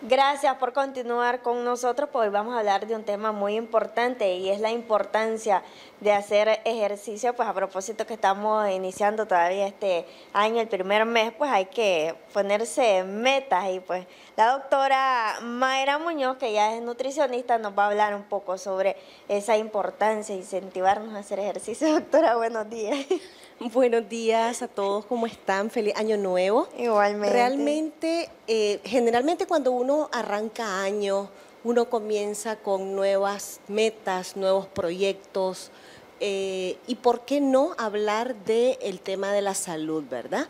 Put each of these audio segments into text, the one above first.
Gracias por continuar con nosotros, pues hoy vamos a hablar de un tema muy importante y es la importancia de hacer ejercicio. Pues a propósito que estamos iniciando todavía este año, el primer mes, pues hay que ponerse metas y pues la doctora Mayra Muñoz, que ya es nutricionista, nos va a hablar un poco sobre esa importancia, incentivarnos a hacer ejercicio. Doctora, buenos días. Buenos días a todos, ¿cómo están? Feliz año nuevo. Igualmente. Realmente, generalmente cuando uno arranca año, uno comienza con nuevas metas, nuevos proyectos, y por qué no hablar del tema de la salud, ¿verdad?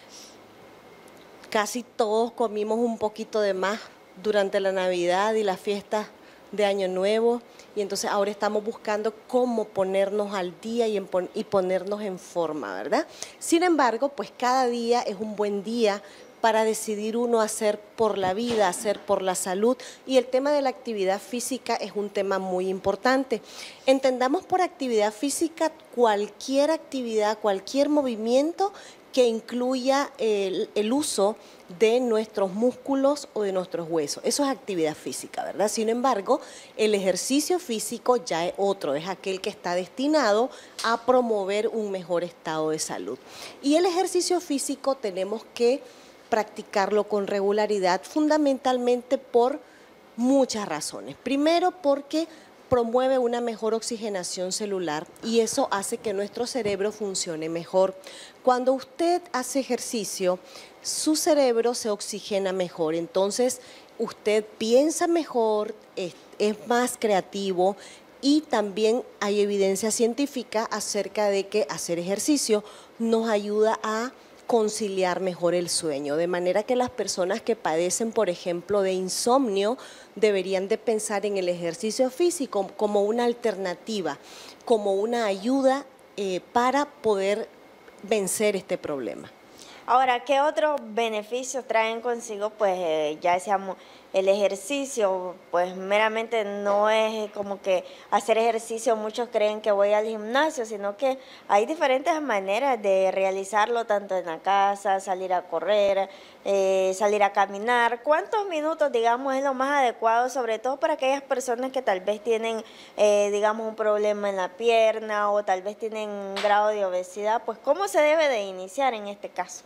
Casi todos comimos un poquito de más durante la Navidad y las fiestas de Año Nuevo, y entonces ahora estamos buscando cómo ponernos al día y ponernos en forma, ¿verdad? Sin embargo, pues cada día es un buen día para decidir uno hacer por la vida, hacer por la salud, y el tema de la actividad física es un tema muy importante. Entendamos por actividad física cualquier actividad, cualquier movimiento que incluya el uso de nuestros músculos o de nuestros huesos. Eso es actividad física, ¿verdad? Sin embargo, el ejercicio físico ya es otro, es aquel que está destinado a promover un mejor estado de salud. Y el ejercicio físico tenemos que practicarlo con regularidad, fundamentalmente por muchas razones. Primero, porque promueve una mejor oxigenación celular y eso hace que nuestro cerebro funcione mejor. Cuando usted hace ejercicio, su cerebro se oxigena mejor, entonces usted piensa mejor, es más creativo, y también hay evidencia científica acerca de que hacer ejercicio nos ayuda a conciliar mejor el sueño, de manera que las personas que padecen, por ejemplo, de insomnio, deberían de pensar en el ejercicio físico como una alternativa, como una ayuda para poder vencer este problema. Ahora, ¿qué otros beneficios traen consigo? Pues ya decíamos, el ejercicio, pues meramente no es como que hacer ejercicio, muchos creen que voy al gimnasio, sino que hay diferentes maneras de realizarlo, tanto en la casa, salir a correr, salir a caminar. ¿Cuántos minutos, digamos, es lo más adecuado, sobre todo para aquellas personas que tal vez tienen, digamos, un problema en la pierna o tal vez tienen un grado de obesidad? Pues, ¿cómo se debe de iniciar en este caso?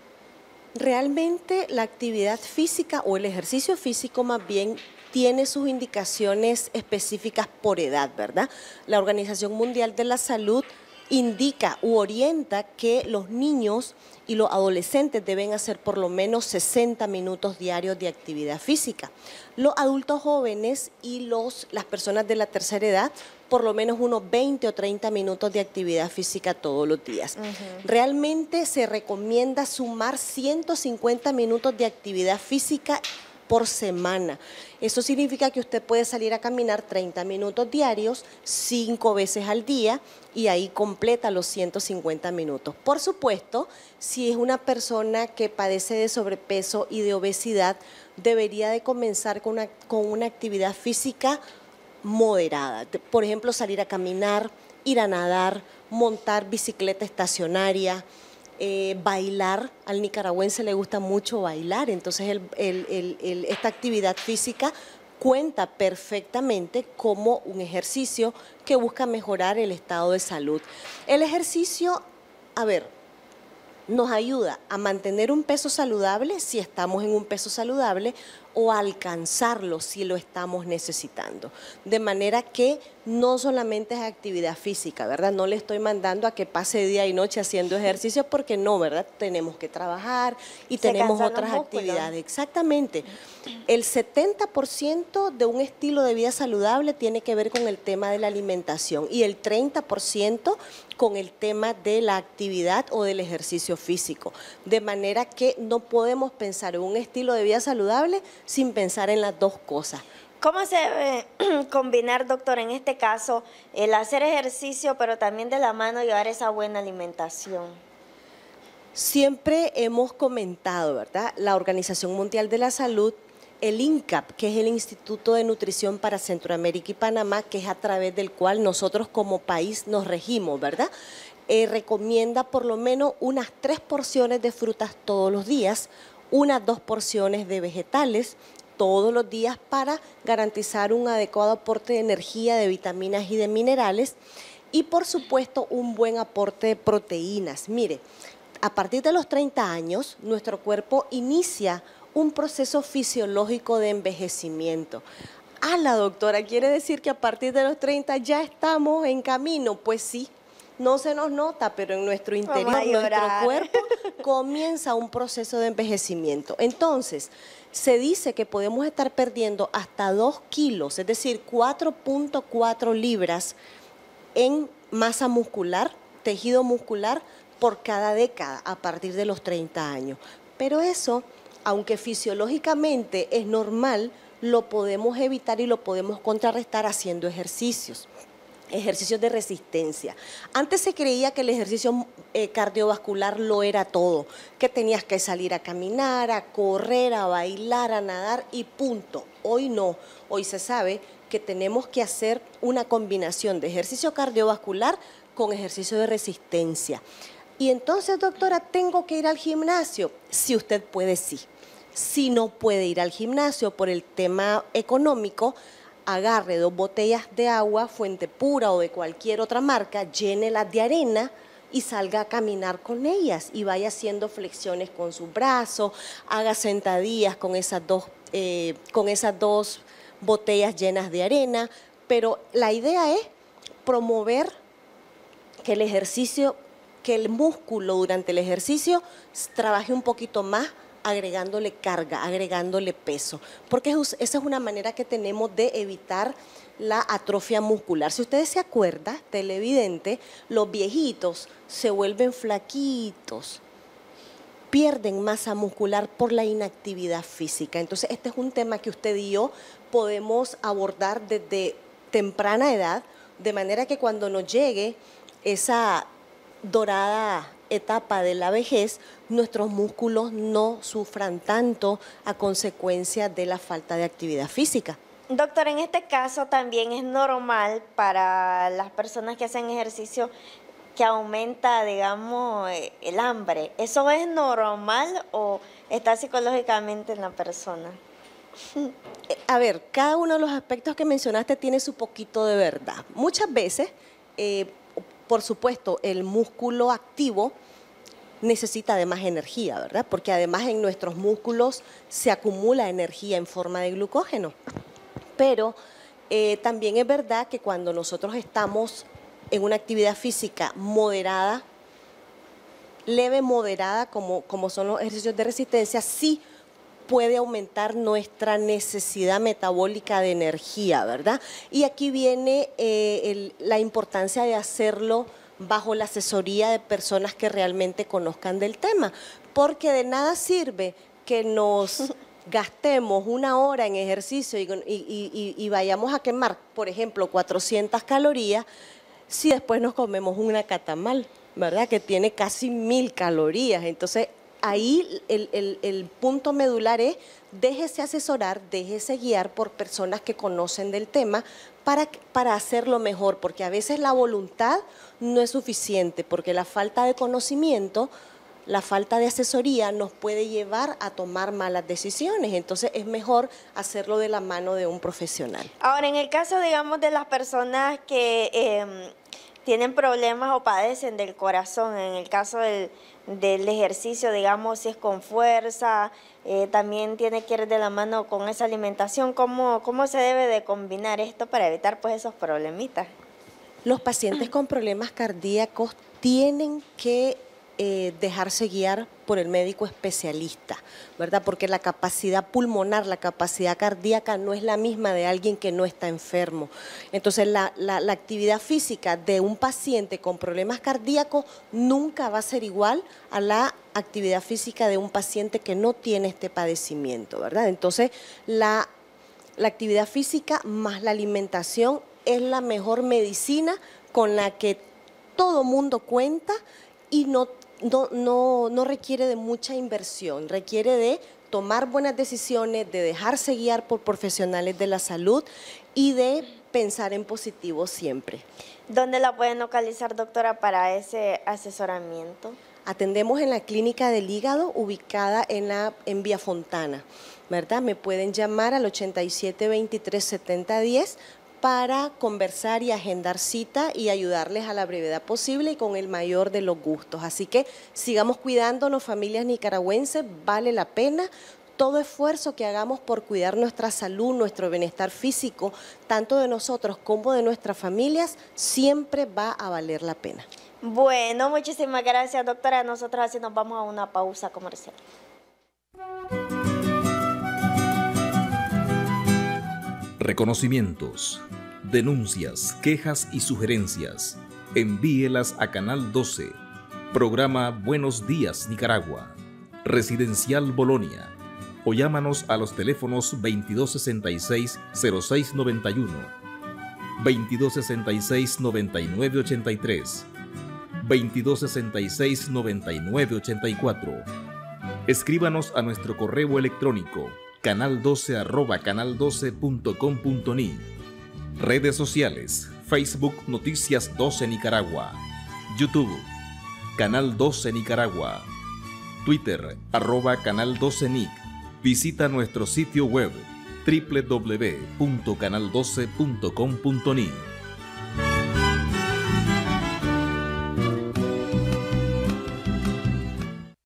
Realmente la actividad física o el ejercicio físico más bien tiene sus indicaciones específicas por edad, ¿verdad? La Organización Mundial de la Salud indica u orienta que los niños y los adolescentes deben hacer por lo menos 60 minutos diarios de actividad física. Los adultos jóvenes y las personas de la tercera edad, por lo menos unos 20 o 30 minutos de actividad física todos los días. Realmente se recomienda sumar 150 minutos de actividad física por semana. Eso significa que usted puede salir a caminar 30 minutos diarios, 5 veces al día, y ahí completa los 150 minutos. Por supuesto, si es una persona que padece de sobrepeso y de obesidad, debería de comenzar con una actividad física moderada. Por ejemplo, salir a caminar, ir a nadar, montar bicicleta estacionaria, bailar. Al nicaragüense le gusta mucho bailar, entonces esta actividad física cuenta perfectamente como un ejercicio que busca mejorar el estado de salud. El ejercicio, a ver, nos ayuda a mantener un peso saludable si estamos en un peso saludable o a alcanzarlo si lo estamos necesitando. De manera que no solamente es actividad física, ¿verdad? No le estoy mandando a que pase día y noche haciendo ejercicios porque no, ¿verdad? Tenemos que trabajar y tenemos otras actividades. Exactamente. El 70% de un estilo de vida saludable tiene que ver con el tema de la alimentación y el 30% con el tema de la actividad o del ejercicio físico. De manera que no podemos pensar en un estilo de vida saludable sin pensar en las dos cosas. ¿Cómo se debe combinar, doctor, en este caso, el hacer ejercicio, pero también de la mano llevar esa buena alimentación? Siempre hemos comentado, ¿verdad? La Organización Mundial de la Salud, el INCAP, que es el Instituto de Nutrición para Centroamérica y Panamá, que es a través del cual nosotros como país nos regimos, ¿verdad? Recomienda por lo menos unas 3 porciones de frutas todos los días, unas 2 porciones de vegetales todos los días para garantizar un adecuado aporte de energía, de vitaminas y de minerales y por supuesto un buen aporte de proteínas. Mire, a partir de los 30 años nuestro cuerpo inicia un proceso fisiológico de envejecimiento. Ah, la doctora, ¿quiere decir que a partir de los 30 ya estamos en camino? Pues sí, no se nos nota, pero en nuestro interior, nuestro cuerpo comienza un proceso de envejecimiento. Entonces, se dice que podemos estar perdiendo hasta 2 kilos, es decir, 4.4 libras en masa muscular, tejido muscular, por cada década a partir de los 30 años. Pero eso, aunque fisiológicamente es normal, lo podemos evitar y lo podemos contrarrestar haciendo ejercicios de resistencia. Antes se creía que el ejercicio cardiovascular lo era todo, que tenías que salir a caminar, a correr, a bailar, a nadar y punto. Hoy no, hoy se sabe que tenemos que hacer una combinación de ejercicio cardiovascular con ejercicio de resistencia. Y entonces, doctora, ¿tengo que ir al gimnasio? Si usted puede, sí. Si no puede ir al gimnasio por el tema económico, agarre 2 botellas de agua, Fuente Pura o de cualquier otra marca, llénelas de arena y salga a caminar con ellas y vaya haciendo flexiones con sus brazos, haga sentadillas con esas dos botellas llenas de arena, pero la idea es promover que el músculo durante el ejercicio trabaje un poquito más, agregándole carga, agregándole peso, porque esa es una manera que tenemos de evitar la atrofia muscular. Si ustedes se acuerdan, televidente, los viejitos se vuelven flaquitos, pierden masa muscular por la inactividad física. Entonces, este es un tema que usted y yo podemos abordar desde temprana edad, de manera que cuando nos llegue esa dorada etapa de la vejez, nuestros músculos no sufran tanto a consecuencia de la falta de actividad física. Doctor, en este caso también es normal para las personas que hacen ejercicio que aumenta, digamos, el hambre. ¿Eso es normal o está psicológicamente en la persona? A ver, cada uno de los aspectos que mencionaste tiene su poquito de verdad. Muchas veces, por supuesto, el músculo activo necesita de más energía, ¿verdad? Porque además en nuestros músculos se acumula energía en forma de glucógeno. Pero también es verdad que cuando nosotros estamos en una actividad física moderada, leve moderada, como son los ejercicios de resistencia, sí puede aumentar nuestra necesidad metabólica de energía, ¿verdad? Y aquí viene la importancia de hacerlo bajo la asesoría de personas que realmente conozcan del tema, porque de nada sirve que nos gastemos 1 hora en ejercicio y vayamos a quemar, por ejemplo, 400 calorías, si después nos comemos una catamal, ¿verdad? Que tiene casi 1000 calorías. Entonces, ahí el punto medular es déjese asesorar, déjese guiar por personas que conocen del tema para hacerlo mejor, porque a veces la voluntad no es suficiente, porque la falta de conocimiento, la falta de asesoría nos puede llevar a tomar malas decisiones. Entonces es mejor hacerlo de la mano de un profesional. Ahora, en el caso, digamos, de las personas que tienen problemas o padecen del corazón, en el caso del ejercicio, digamos, si es con fuerza, también tiene que ir de la mano con esa alimentación. ¿Cómo se debe de combinar esto para evitar pues esos problemitas? Los pacientes con problemas cardíacos tienen que dejarse guiar por el médico especialista, ¿verdad? Porque la capacidad pulmonar, la capacidad cardíaca no es la misma de alguien que no está enfermo. Entonces, la actividad física de un paciente con problemas cardíacos nunca va a ser igual a la actividad física de un paciente que no tiene este padecimiento, ¿verdad? Entonces, la actividad física más la alimentación es la mejor medicina con la que todo mundo cuenta y no requiere de mucha inversión, requiere de tomar buenas decisiones, de dejarse guiar por profesionales de la salud y de pensar en positivo siempre. ¿Dónde la pueden localizar, doctora, para ese asesoramiento? Atendemos en la Clínica del Hígado, ubicada en Vía Fontana, ¿verdad? Me pueden llamar al 87 23 70 10 para conversar y agendar cita y ayudarles a la brevedad posible y con el mayor de los gustos. Así que sigamos cuidándonos, familias nicaragüenses, vale la pena. Todo esfuerzo que hagamos por cuidar nuestra salud, nuestro bienestar físico, tanto de nosotros como de nuestras familias, siempre va a valer la pena. Bueno, muchísimas gracias, doctora. Nosotros así nos vamos a una pausa comercial. Reconocimientos, denuncias, quejas y sugerencias. Envíelas a Canal 12, programa Buenos Días Nicaragua, Residencial Bolonia, o llámanos a los teléfonos 2266-0691, 2266-9983, 2266-9984. Escríbanos a nuestro correo electrónico canal12@canal12.com.ni. Redes sociales: Facebook Noticias 12 Nicaragua, YouTube Canal 12 Nicaragua, Twitter @Canal 12 Nic. Visita nuestro sitio web www.canal12.com.ni.